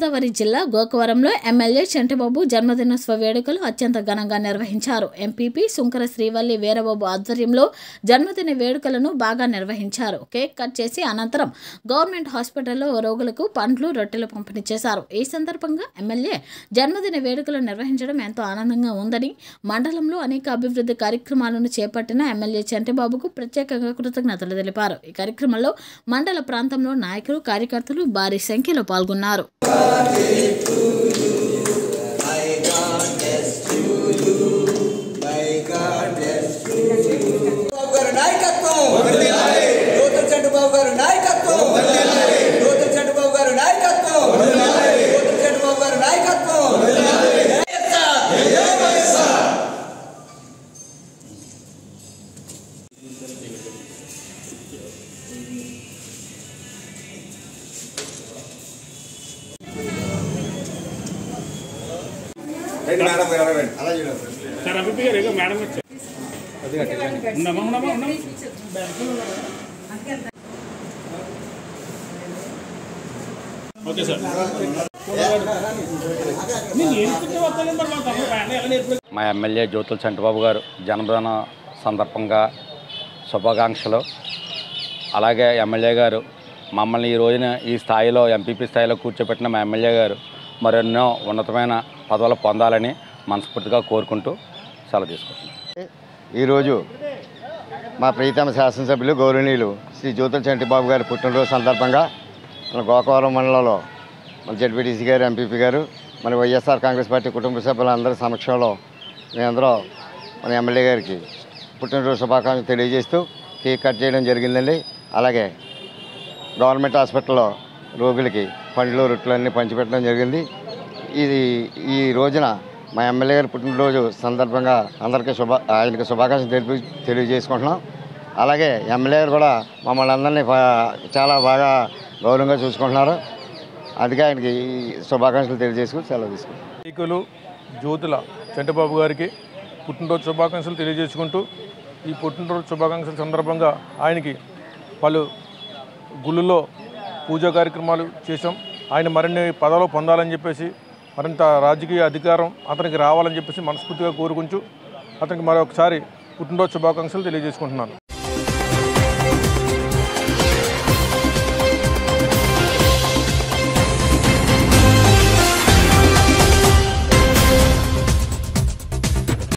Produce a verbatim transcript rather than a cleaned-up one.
గోదావరి జిల్లా గోకవరంలో ఎమ్మెల్యే చంటిబాబు జన్మదినోత్సవ వేడుకలు అత్యంత ఘనంగా నిర్వహించారు. ఎంపీపీ సుంకర శ్రీవల్లి వీరబాబు ఆధ్వర్యంలో జన్మదిన వేడుకలను బాగా నిర్వహించారు. కేక్ కట్ చేసి అనంతరం గవర్నమెంట్ హాస్పిటల్లో రోగులకు పండ్లు, రొట్టెలు పంపిణీ చేశారు. ఈ సందర్భంగా ఎమ్మెల్యే జన్మదిన వేడుకలు నిర్వహించడం ఎంతో ఆనందంగా ఉందని, మండలంలో అనేక అభివృద్ధి కార్యక్రమాలను చేపట్టిన ఎమ్మెల్యే చంటిబాబుకు ప్రత్యేకంగా కృతజ్ఞతలు తెలిపారు. ఈ కార్యక్రమంలో మండల ప్రాంతంలో నాయకులు, కార్యకర్తలు భారీ సంఖ్యలో పాల్గొన్నారు. మేడం సార్ అభిపి గారు ఏదో మేడం వచ్చారు ఉన్నామా ఉన్నామా ఉన్నాం ఓకే సార్. మా ఎమ్మెల్యే జ్యోతుల చంటిబాబు గారు జన్మదిన సందర్భంగా శుభాకాంక్షలు. అలాగే ఎమ్మెల్యే గారు మమ్మల్ని ఈ రోజున ఈ స్థాయిలో ఎంపీపీ స్థాయిలో కూర్చోబెట్టిన మా ఎమ్మెల్యే గారు మరెన్నో ఉన్నతమైన పదవులు పొందాలని మనస్ఫూర్తిగా కోరుకుంటూ సెలవు తీసుకుంటున్నాం. ఈరోజు మా ప్రీతమ శాసనసభ్యులు గౌరవనీయులు శ్రీ జ్యోతుల చంటిబాబు గారి పుట్టినరోజు సందర్భంగా మన గోకవరం మండలంలో మన జెడ్పీటీసీ గారు, ఎంపీపీ గారు, మన వైఎస్ఆర్ కాంగ్రెస్ పార్టీ కుటుంబ సభ్యులందరి సమక్షంలో మేమందరూ మన ఎమ్మెల్యే గారికి పుట్టినరోజు శుభాకాంక్షలు తెలియజేస్తూ కేక్ కట్ చేయడం జరిగిందండి. అలాగే గవర్నమెంట్ హాస్పిటల్లో రోగులకి పండ్లు, రొట్టెలన్నీ పంచిపెట్టడం జరిగింది. ఇది ఈ రోజున మా ఎమ్మెల్యే గారి పుట్టినరోజు సందర్భంగా అందరికీ శుభ ఆయనకి శుభాకాంక్షలు తెలిపి తెలియజేసుకుంటున్నాం. అలాగే ఎమ్మెల్యే గారు కూడా మమ్మల్ని అందరినీ చాలా బాగా గౌరవంగా చూసుకుంటున్నారు. అందుకే ఆయనకి శుభాకాంక్షలు తెలియజేసుకుని సెలవు తీసుకుంటాం. నాయకులు జ్యోతుల చంటిబాబు గారికి పుట్టినరోజు శుభాకాంక్షలు తెలియజేసుకుంటూ ఈ పుట్టినరోజు శుభాకాంక్షల సందర్భంగా ఆయనకి పలు గుళ్ళల్లో పూజా కార్యక్రమాలు చేసాం. ఆయన మరిన్ని పదవులు పొందాలని చెప్పేసి, మరింత రాజకీయ అధికారం అతనికి రావాలని చెప్పేసి మనస్ఫూర్తిగా కోరుకుంటూ అతనికి మరొకసారి పుట్టినరోజు శుభాకాంక్షలు తెలియజేసుకుంటున్నాను.